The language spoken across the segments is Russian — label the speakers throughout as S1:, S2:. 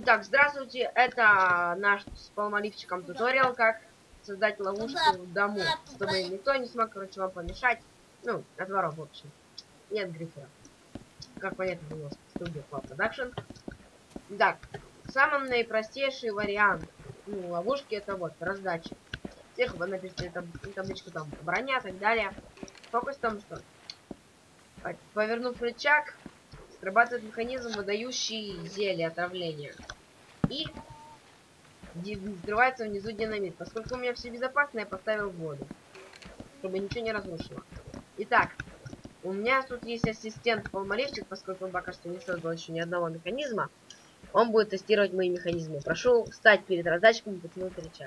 S1: Итак, здравствуйте, это наш с Палмоливчиком туториал, как создать ловушку в дому, чтобы никто не смог, короче, вам помешать. Ну, от воров, в общем. И от грифера. Как понятно было, студия Club Production. Так, самый наипростейший вариант ловушки это вот раздача. Сверху вы напишите табличку там броня и так далее. Фокус в том, что повернув рычаг, срабатывает механизм, выдающий зелье отравления. И взрывается внизу динамит. Поскольку у меня все безопасно, я поставил в воду, чтобы ничего не разрушило. Итак, у меня тут есть ассистент Палмоливчик, поскольку он пока что не создал еще ни одного механизма. Он будет тестировать мои механизмы. Прошу встать перед раздатчиком и потянуть рычаг.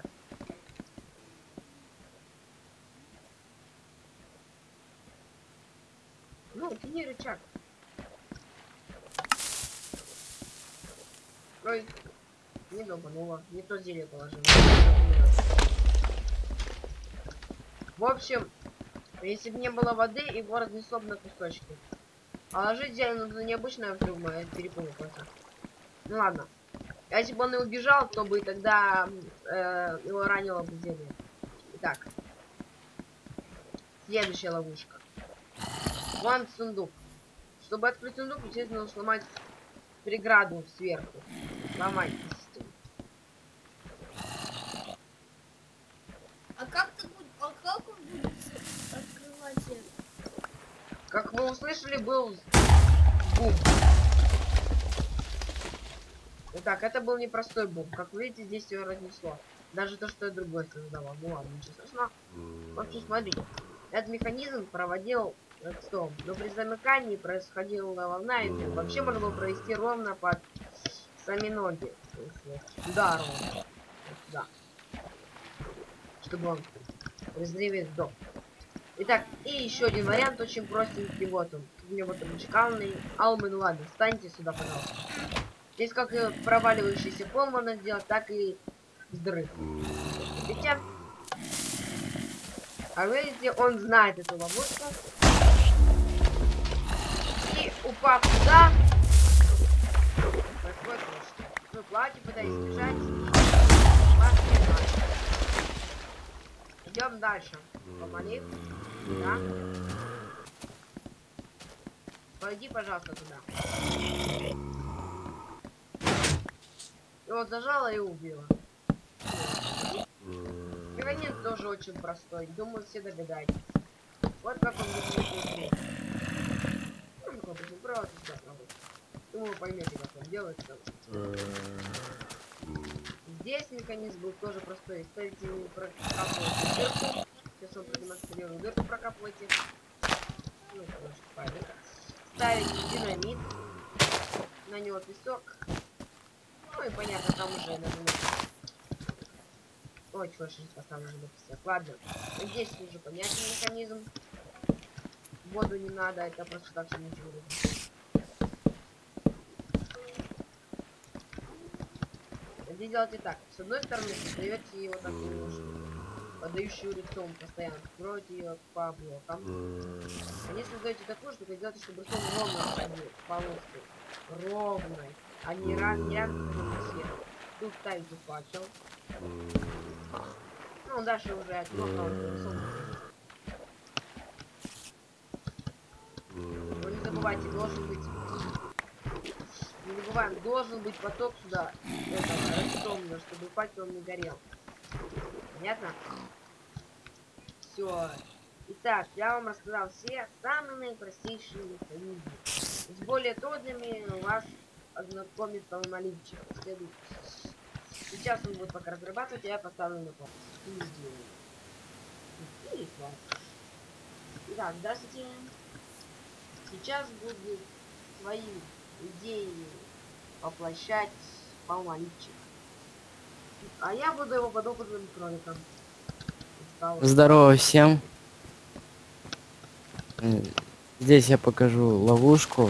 S1: Ну, тяни рычаг. Ой, не долбануло. Не то зелье положил. В общем, если бы не было воды, и город не слоб на кусочки. А ложить зелье нужно необычное взрывное, я перепутал просто. Ну ладно. Если бы он и убежал, то бы тогда его ранило бы зелье. Итак. Следующая ловушка. Вон сундук. Чтобы открыть сундук, естественно, нужно сломать преграду сверху. Ломать, естественно.
S2: А как он будет открывать это?
S1: Как вы услышали, был бум. Итак, это был непростой бум. Как вы видите, здесь его разнесло. Даже то, что я другой создавал. Ну ладно, ничего страшного. В общем, смотрите. Этот механизм проводил стол. Но при замыкании происходила волна, и вообще можно было провести ровно под сами ноги. Да, ровно. Да. Чтобы он в разрыве сдох. Итак, и еще один вариант, очень простенький. Вот он. У меня вот ручкалный. Алмин, ладно, встаньте сюда, пожалуйста. Здесь как и проваливающийся пол можно сделать, так и взрыв. Видите? А видите, он знает эту ловушку. И упав туда, происходит вот что. Вы плаваете, пытаетесь бежать. Идем дальше. Помолив. Да. Пойди, пожалуйста, туда. Его зажало и убило. Механизм тоже очень простой. Думаю, все догадаетесь. Вот как он выглядит. Ну, как бы просто сюда пробуй. Думаю, вы поймете, как он делается. Здесь механизм был тоже простой. Ставите его прокапываете дырку. Сейчас он продемонстрирую. Дырку прокапываете. Ну, короче, пойдет. Ставите динамит. На него песок. Ну и понятно, там уже нажимаете. Ой, чего сейчас поставлю уже песок. Ладно. Здесь уже понятен механизм. Воду не надо, это просто так все не будет. Здесь делайте так. С одной стороны, создаете его такую ловушку, подающую лицом постоянно. Строите ее по блокам. А если создаете такую штуку, делайте, чтобы рисунок ровно ходил, полоской. Ровной. А не рядом сверху. Тут ставите факел. Ну, дальше уже от лока рисунок. Но не забывайте, должен быть... Не забываем, должен быть поток сюда, этого растомного, чтобы факел не горел. Понятно? Все. Итак, я вам рассказал все самые наипростейшие механизмы. С более трудными вас ознакомит Палмоливчик. Сейчас он будет пока разрабатывать, а я поставлю на пол. Итак, здравствуйте. Сейчас будет свои идеи воплощать Палмоливчик. А я буду его подопытным кроликом.
S3: Здорово всем. Здесь я покажу ловушку.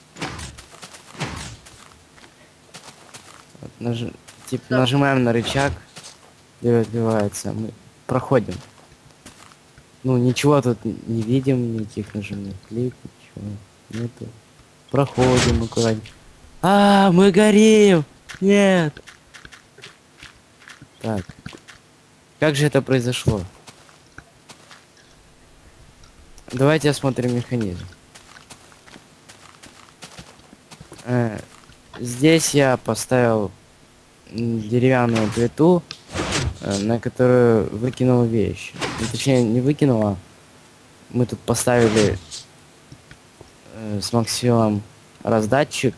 S3: Вот, нажимаем на рычаг и отбивается. Мы проходим. Ну ничего тут не видим, никаких нажимных клик, ничего нету. Проходим аккуратненько. Мы горим! Нет. Так. Как же это произошло? Давайте осмотрим механизм. Здесь я поставил деревянную плиту, на которую выкинул вещь. Ну, точнее, не выкинул, а мы тут поставили с Максимом раздатчик,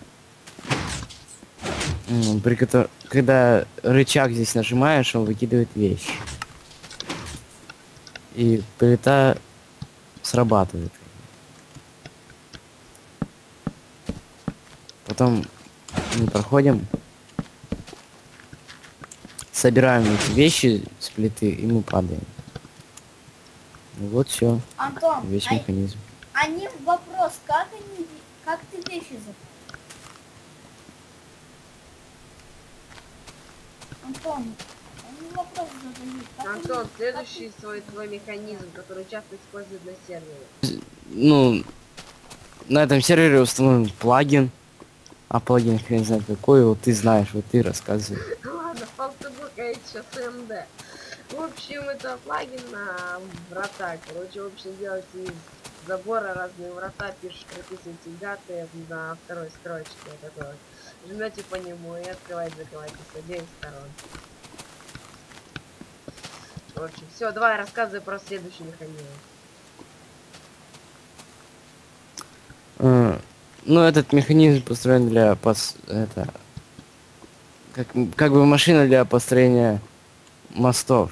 S3: когда рычаг здесь нажимаешь, он выкидывает вещь. И плита срабатывает. Потом мы проходим, собираем эти вещи с плиты, и мы падаем. Ну вот все,
S2: Антон,
S3: весь механизм.
S2: они вопрос, как ты вещи забрал? Антон, они вопрос задают.
S1: Антон, следующий твой механизм, который часто используют на сервере.
S3: Ну, на этом сервере установлен плагин. А плагин хрен знает какой, вот ты знаешь, вот ты рассказывай.
S1: Ладно, фалтабурка есть сейчас МД. В общем, это плагин на врата. Короче, в общем, делается из забора разные врата, прописываете даты на второй строчке. Вот такой вот. Жмете по нему и открываете, закрываете с обеих сторон. В общем, все, давай рассказывай про следующий механизм.
S3: Ну, этот механизм построен для как бы машина для построения мостов.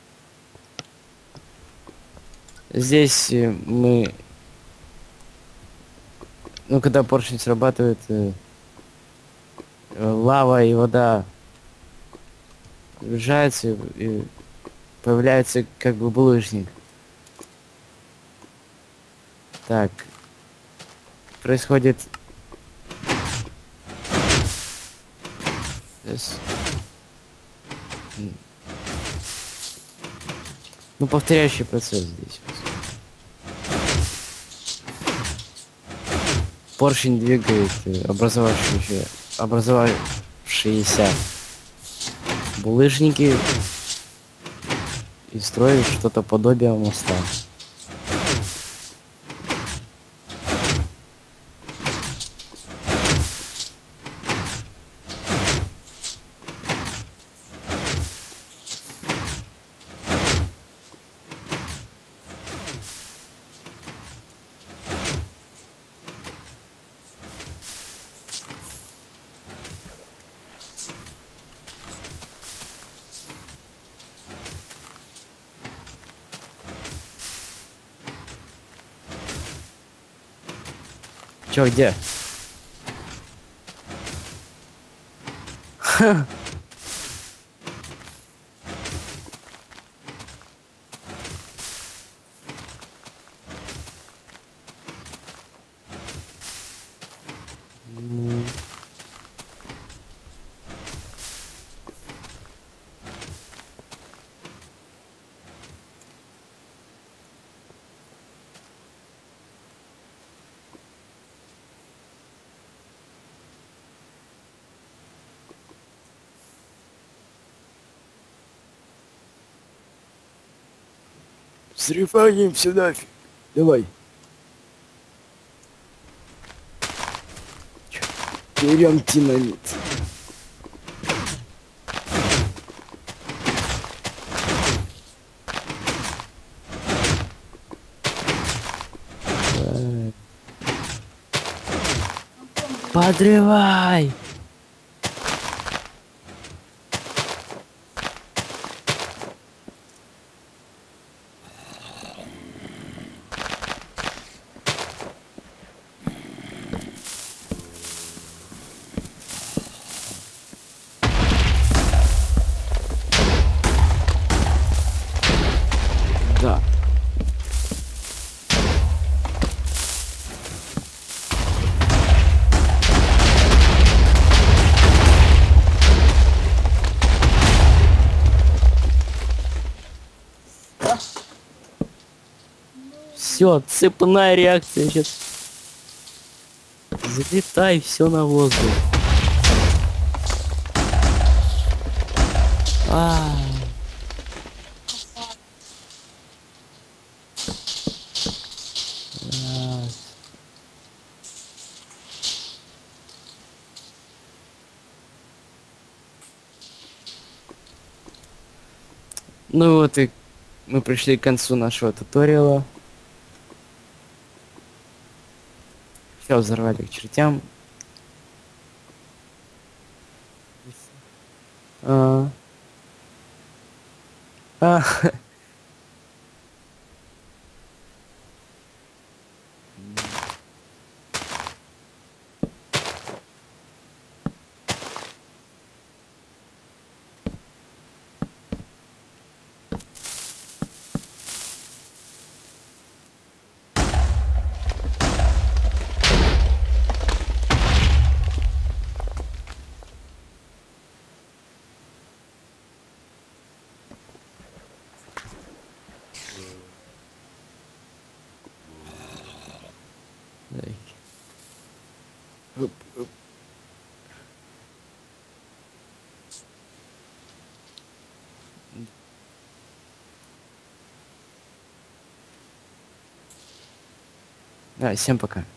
S3: Здесь мы, ну, когда поршень срабатывает, лава и вода сближаются, и появляется как бы булыжник. Так. Происходит... Ну, повторяющий процесс здесь. Поршень двигает образовавшиеся булыжники и строит что-то подобие моста. Чё, где? Срифаним нафиг. Давай. Берем динамит. Подрывай! Да. Все, цепная реакция сейчас. Залетай все на воздух. А. А. Ну вот и мы пришли к концу нашего туториала. Все взорвали к чертям. А. А. Так. Оп, оп. Да, всем пока.